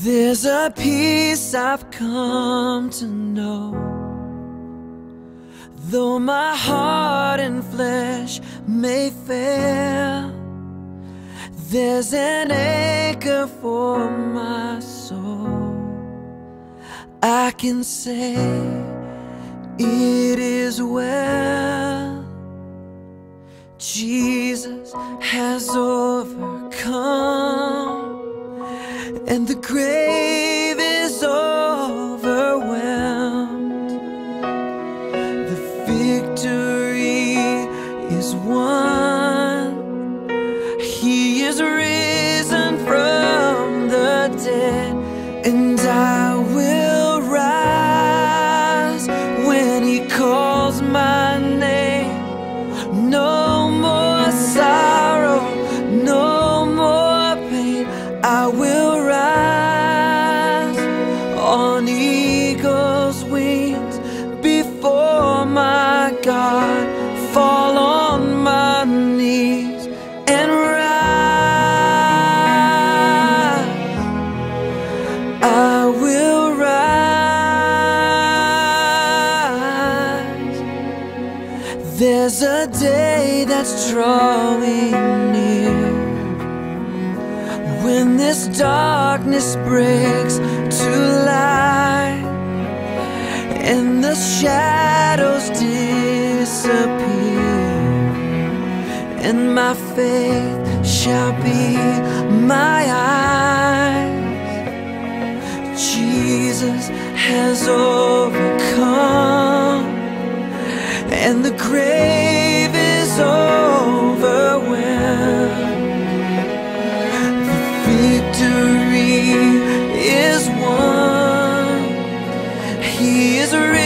There's a peace I've come to know, though my heart and flesh may fail. There's an anchor for my soul. I can say it is well. Jesus has overcome, and the grave is overwhelmed. The victory is won. He is risen from the dead, and I will rise when He calls my name. No more sorrow, no more pain. I will rise on eagle's wings before my God, fall on my knees and rise. I will rise. There's a day that's drawing near, when this darkness breaks to light, and the shadows disappear, and my faith shall be my eyes. Jesus has overcome, and the grave is overwhelmed. Victory is won. He is risen